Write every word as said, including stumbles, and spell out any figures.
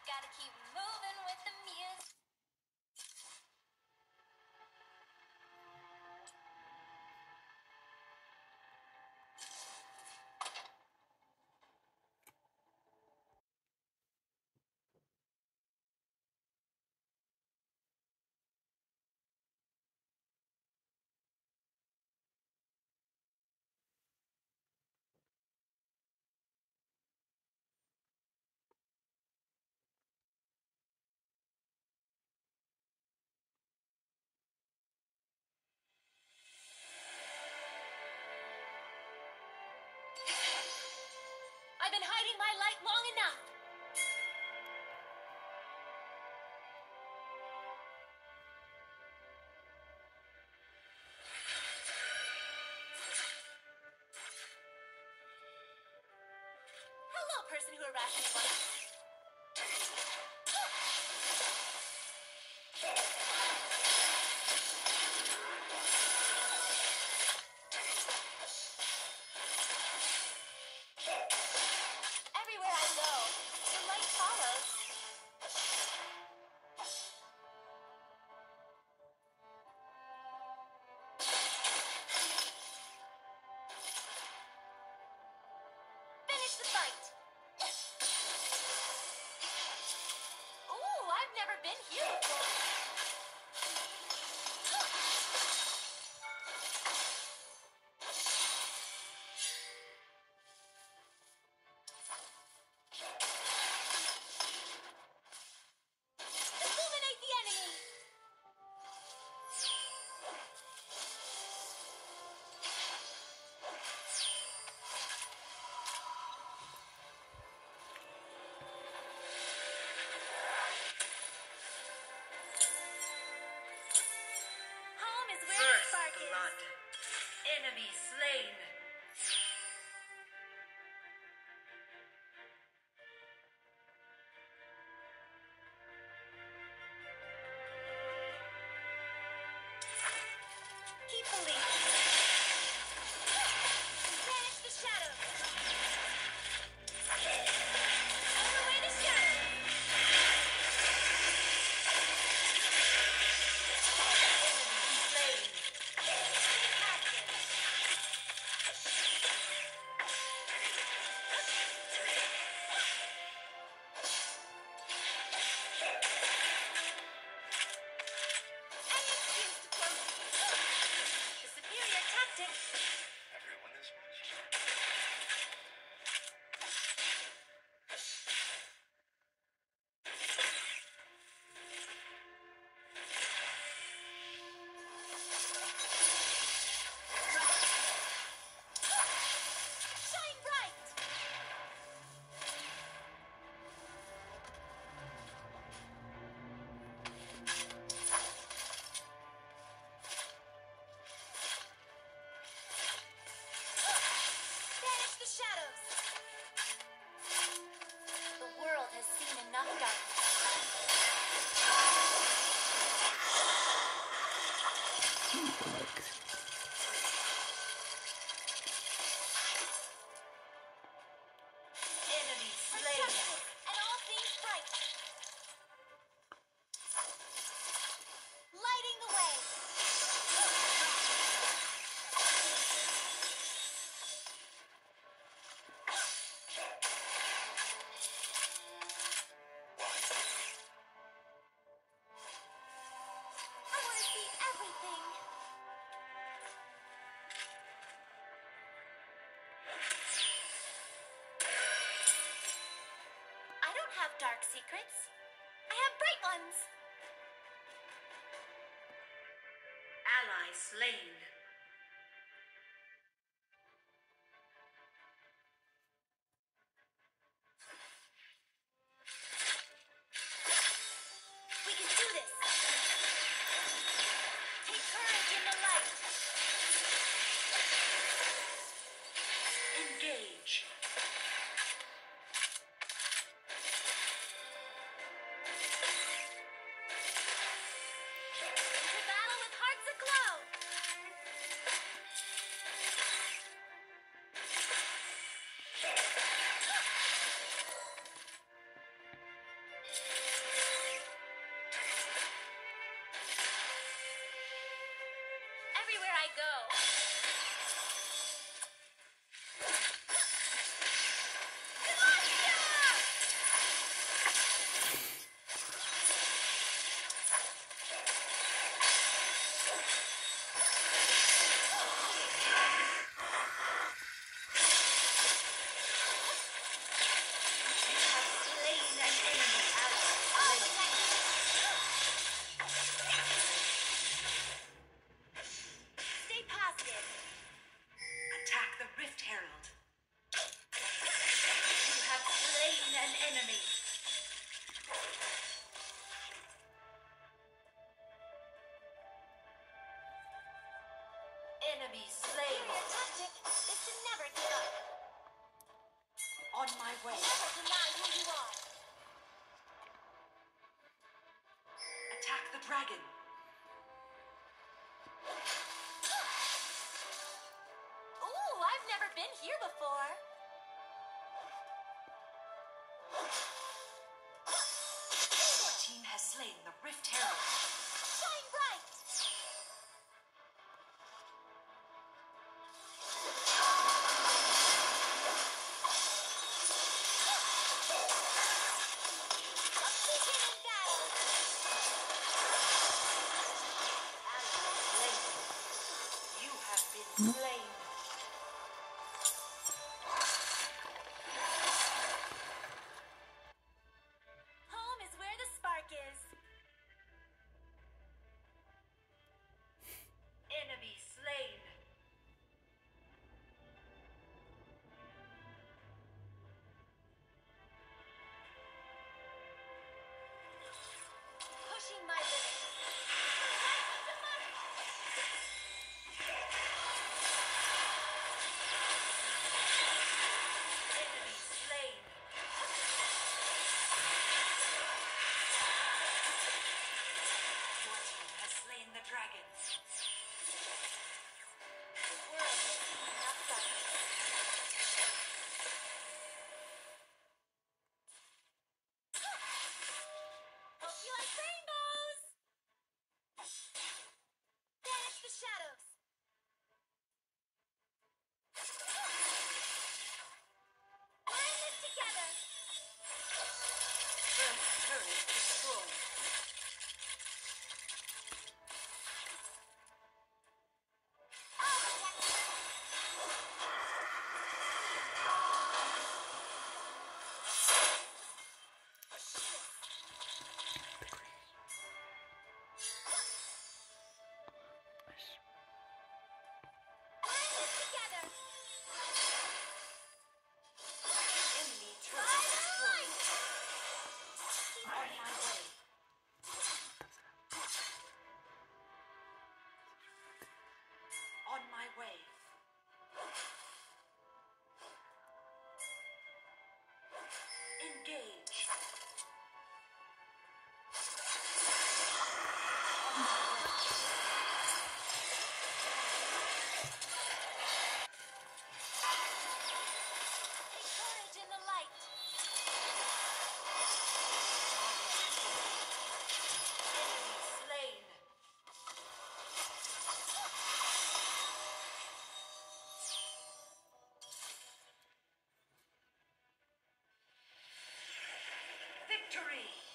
Gotta keep moving with the music. I've been hiding my light long enough. Hello, person who harassed me once. Everywhere I go, the light follows. Finish the fight. Ooh, I've never been here before. Illuminate the enemy. Home is where the First spark is. blood. Enemy slain. Keep believing. Banish the shadows. Out away the shadows. Slain. Stay captive. Any excuse to close. The superior tactic. Everyone is watching. Shine bright. Banish the shadows. The world has seen enough darkness. Enemy slain. Unstoppable, and all things bright. Lighting the way. I want to see everything. I don't have dark secrets. I have bright ones. Ally slain. We can do this. Take courage in the light. Engage. Into battle with hearts aglow. go. Stay positive. Attack the Rift Herald. You have slain an enemy. Enemy slain. Superior tactic is to never give up. On my way. Never deny who you are. Attack the dragon. Ooh, I've never been here before. Your team has slain the Rift Herald. Shine bright. A beacon in battle. Ally slain. You have been slain. Home is where the spark is. Enemy slain. Pushing my limits. Enemy slain. Your team has slain the dragon. The world is heating up silence. Hope you like rainbows. Banish the shadows. We're in this together. First turret destroyed. I'll protect you. We're in this together. Enemy turret Fire destroyed. light. On my way. On my way. Engage. Take courage in the light. Enemy slain. Victory.